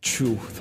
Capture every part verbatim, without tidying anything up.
Truth.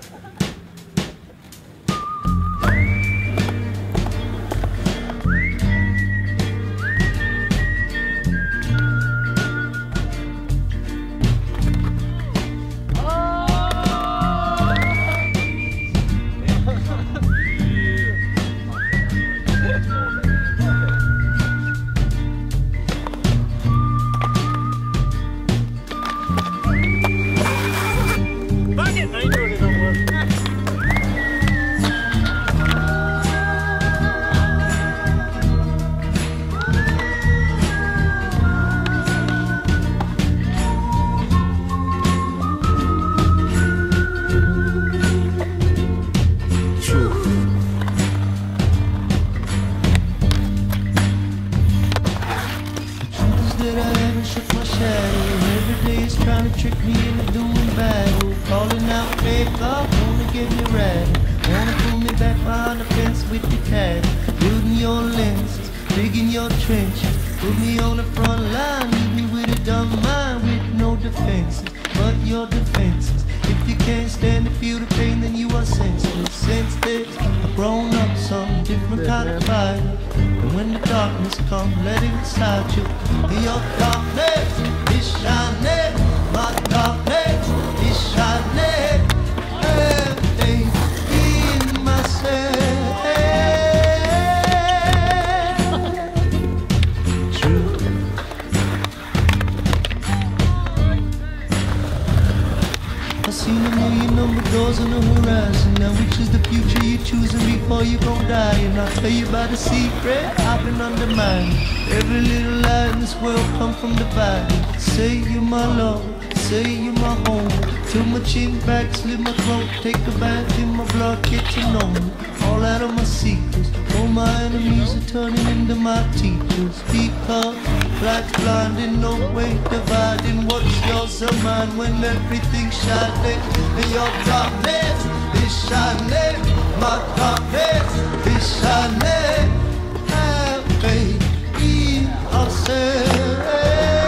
Slit my throat, take a bath in my blood, get to know me. All out of my secrets, all my enemies are turning into my teachers. Because black's blinding, no way dividing what's yours or mine. When everything's shining and your darkness is shining, my darkness is shining. Have faith in ourselves.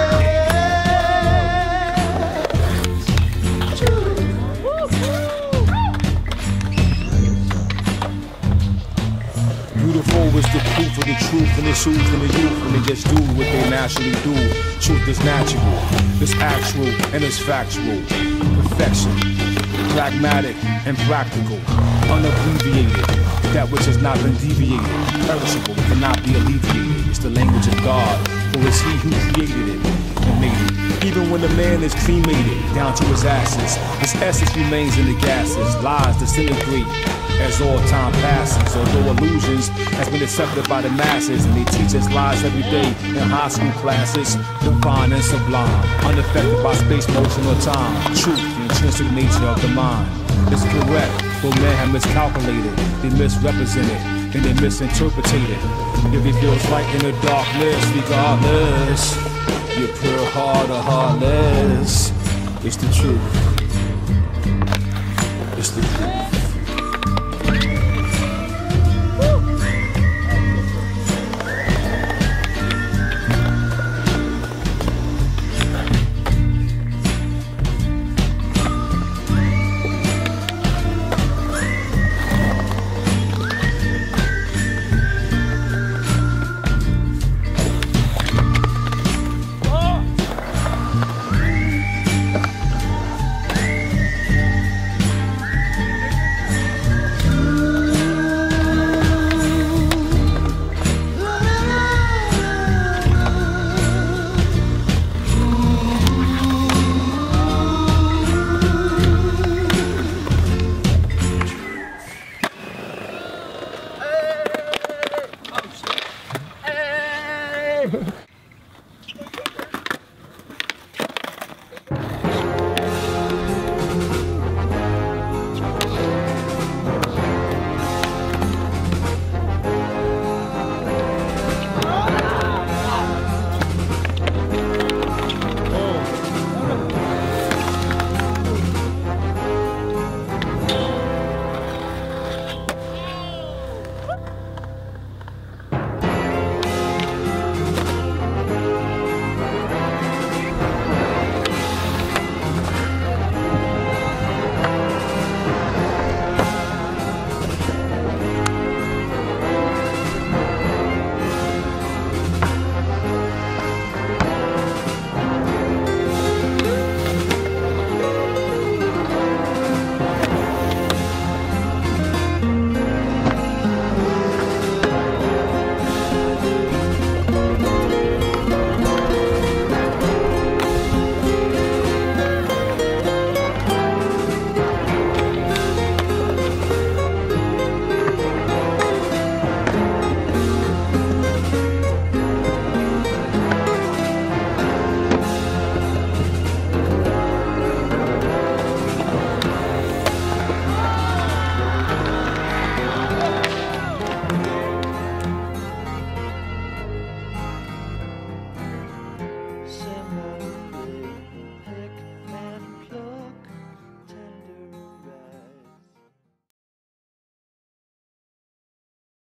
Beautiful is the proof of the truth and the truth and the youth, and they just do what they naturally do. Truth is natural, it's actual and it's factual. Perfection, pragmatic and practical, unabbreviated. That which has not been deviated, perishable, cannot be alleviated. It's the language of God, for it's He who created it and made it. Even when the man is cremated down to his ashes, his essence remains in the gases. Lies disintegrate as all time passes, although illusions has been accepted by the masses, and they teach us lies every day in high school classes. Divine and sublime, unaffected by space, motion, or time. Truth, the intrinsic nature of the mind, is correct, but men have miscalculated, they misrepresented, and they misinterpreted. If it feels light in the darkness, regardless, your pure heart or heartless, it's the truth.